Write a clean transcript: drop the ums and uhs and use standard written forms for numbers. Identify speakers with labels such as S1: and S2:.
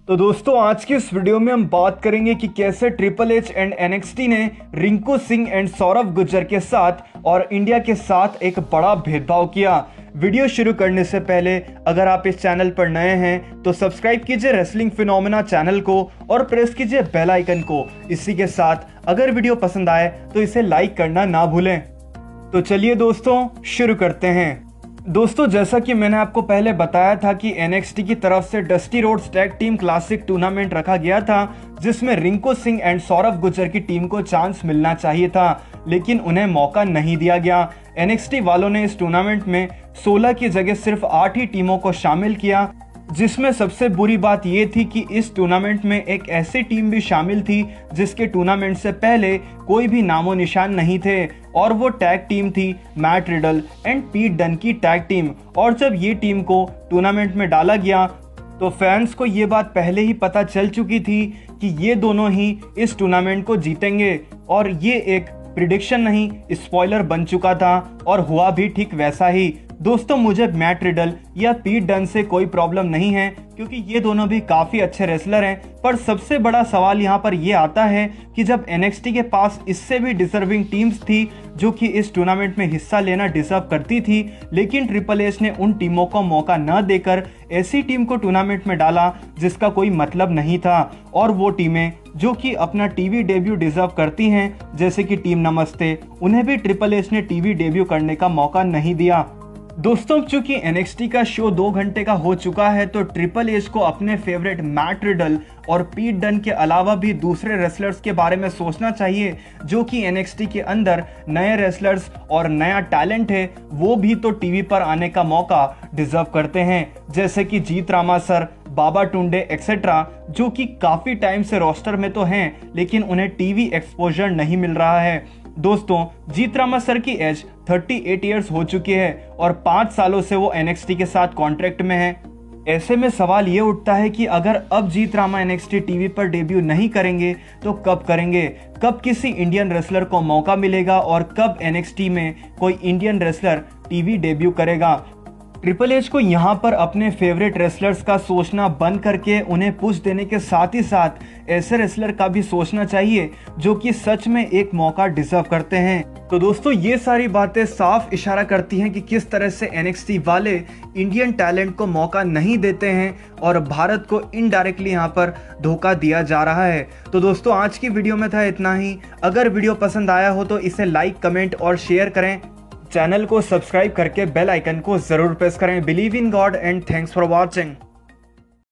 S1: तो दोस्तों आज की इस वीडियो में हम बात करेंगे कि कैसे ट्रिपल एच एंड एनएक्सटी ने रिंकू सिंह एंड सौरभ गुर्जर के साथ और इंडिया के साथ एक बड़ा भेदभाव किया। वीडियो शुरू करने से पहले अगर आप इस चैनल पर नए हैं तो सब्सक्राइब कीजिए रेसलिंग फिनोमेना चैनल को और प्रेस कीजिए बेल आइकन को। इसी के साथ अगर वीडियो पसंद आए तो इसे लाइक करना ना भूलें। तो चलिए दोस्तों शुरू करते हैं। दोस्तों जैसा कि मैंने आपको पहले बताया था कि एनएक्सटी की तरफ से Dusty Rhodes tag team classic tournament रखा गया था जिसमें रिंकू सिंह एंड सौरभ गुर्जर की टीम को चांस मिलना चाहिए था, लेकिन उन्हें मौका नहीं दिया गया। एनएक्सटी वालों ने इस टूर्नामेंट में 16 की जगह सिर्फ 8 ही टीमों को शामिल किया, जिसमें सबसे बुरी बात यह थी कि इस टूर्नामेंट में एक ऐसी टीम भी शामिल थी जिसके टूर्नामेंट से पहले कोई भी नामो निशान नहीं थे, और वो टैग टीम थी Matt Riddle and Pete Dunne की टैग टीम। और जब ये टीम को टूर्नामेंट में डाला गया तो फैंस को ये बात पहले ही पता चल चुकी थी कि ये दोनों ही इस टूर्नामेंट को जीतेंगे, और ये एक प्रिडिक्शन नहीं स्पॉइलर बन चुका था और हुआ भी ठीक वैसा ही। दोस्तों मुझे मैट रिडल या पीट डन से कोई प्रॉब्लम नहीं है क्योंकि ये दोनों भी काफी अच्छे रेसलर हैं, पर सबसे बड़ा सवाल यहाँ पर ये आता है कि जब एनएक्सटी के पास इससे भी डिजर्विंग टीम्स थी जो कि इस टूर्नामेंट में हिस्सा लेना डिजर्व करती थी, लेकिन ट्रिपल एच ने उन टीमों को मौका न देकर ऐसी टीम को टूर्नामेंट में डाला जिसका कोई मतलब नहीं था। और वो टीमें जो कि अपना टीवी डेब्यू डिजर्व करती हैं जैसे कि टीम नमस्ते, उन्हें भी ट्रिपल एच ने टीवी डेब्यू करने का मौका नहीं दिया। दोस्तों चूंकि एनएक्सटी का शो 2 घंटे का हो चुका है तो ट्रिपल एच को अपने फेवरेट मैट रिडल और पीट डन के अलावा भी दूसरे रेसलर्स के बारे में सोचना चाहिए जो कि एनएक्सटी के अंदर नए रेसलर्स और नया टैलेंट है, वो भी तो टीवी पर आने का मौका डिजर्व करते हैं, जैसे कि Jeet Rama sir, Babatunde etcetera, जो कि काफी टाइम से रोस्टर में तो हैं लेकिन उन्हें टीवी एक्सपोजर नहीं मिल रहा है। दोस्तों जीत रामा सर की एज 38 इयर्स हो चुकी है और 5 सालों से वो एनएक्सटी के साथ कॉन्ट्रैक्ट में है। ऐसे में सवाल ये उठता है कि अगर अब जीत रामा एनएक्सटी टीवी पर डेब्यू नहीं करेंगे तो कब करेंगे, कब किसी इंडियन रेसलर को मौका मिलेगा और कब एनएक्सटी में कोई इंडियन रेसलर टीवी डेब्यू करेगा। ट्रिपल एच को यहाँ पर अपने फेवरेट रेसलर्स का सोचना बंद करके उन्हें पुश देने के साथ ही साथ ऐसे रेसलर का भी सोचना चाहिए जो कि सच में एक मौका डिजर्व करते हैं। तो दोस्तों ये सारी बातें साफ इशारा करती हैं कि किस तरह से एनएक्सटी वाले इंडियन टैलेंट को मौका नहीं देते हैं और भारत को इनडायरेक्टली यहाँ पर धोखा दिया जा रहा है। तो दोस्तों आज की वीडियो में था इतना ही। अगर वीडियो पसंद आया हो तो इसे लाइक, कमेंट और शेयर करें। चैनल को सब्सक्राइब करके बेल आइकन को जरूर प्रेस करें। Believe in God and thanks for watching.